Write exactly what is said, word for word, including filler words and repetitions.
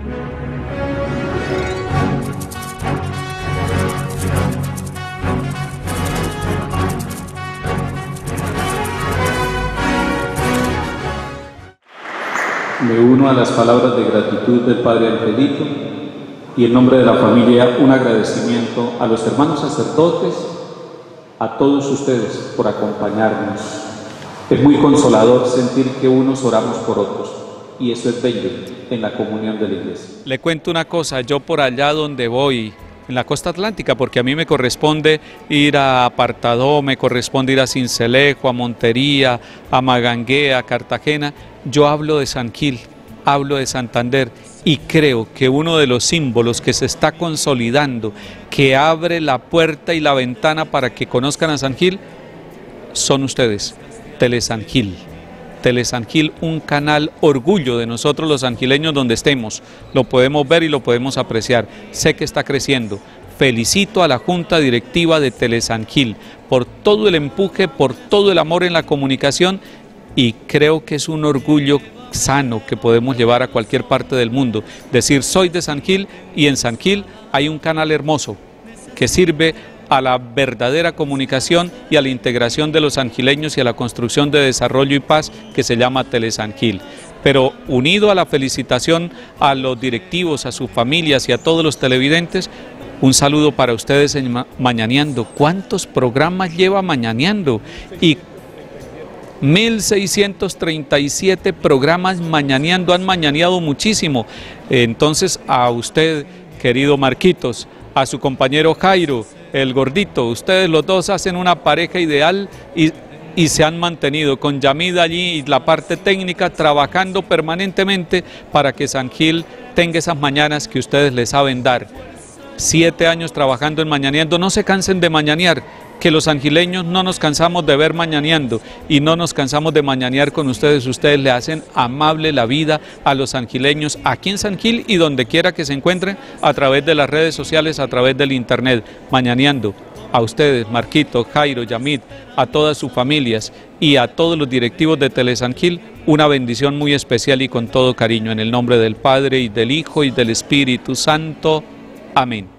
Me uno a las palabras de gratitud del Padre Angelito y en nombre de la familia un agradecimiento a los hermanos sacerdotes, a todos ustedes por acompañarnos. Es muy consolador sentir que unos oramos por otros y eso es bello en la comunión de la Iglesia. Le cuento una cosa, yo por allá donde voy, en la costa atlántica, porque a mí me corresponde ir a Apartadó, me corresponde ir a Sincelejo, a Montería, a Magangué, a Cartagena, yo hablo de San Gil, hablo de Santander y creo que uno de los símbolos que se está consolidando, que abre la puerta y la ventana para que conozcan a San Gil, son ustedes, Telesan Gil. Telesan Gil, un canal orgullo de nosotros los sangileños donde estemos, lo podemos ver y lo podemos apreciar, sé que está creciendo. Felicito a la Junta Directiva de Telesan Gil por todo el empuje, por todo el amor en la comunicación y creo que es un orgullo sano que podemos llevar a cualquier parte del mundo, decir soy de San Gil y en San Gil hay un canal hermoso que sirve a la verdadera comunicación y a la integración de los sangileños y a la construcción de desarrollo y paz que se llama Telesan Gil. Pero unido a la felicitación a los directivos, a sus familias y a todos los televidentes, un saludo para ustedes en Mañaneando. ¿Cuántos programas lleva Mañaneando? Y mil seiscientos treinta y siete programas mañaneando, han mañaneado muchísimo. Entonces a usted, querido Marquitos, a su compañero Jairo, el gordito, ustedes los dos hacen una pareja ideal y, y se han mantenido con Yamid allí y la parte técnica trabajando permanentemente para que San Gil tenga esas mañanas que ustedes le saben dar. Siete años trabajando en Mañaneando, no se cansen de mañanear, que los sangileños no nos cansamos de ver Mañaneando y no nos cansamos de mañanear con ustedes. Ustedes le hacen amable la vida a los sangileños aquí en San Gil y donde quiera que se encuentren a través de las redes sociales, a través del internet. Mañaneando, a ustedes, Marquito, Jairo, Yamid, a todas sus familias y a todos los directivos de Telesan Gil, una bendición muy especial y con todo cariño, en el nombre del Padre y del Hijo y del Espíritu Santo. Amén.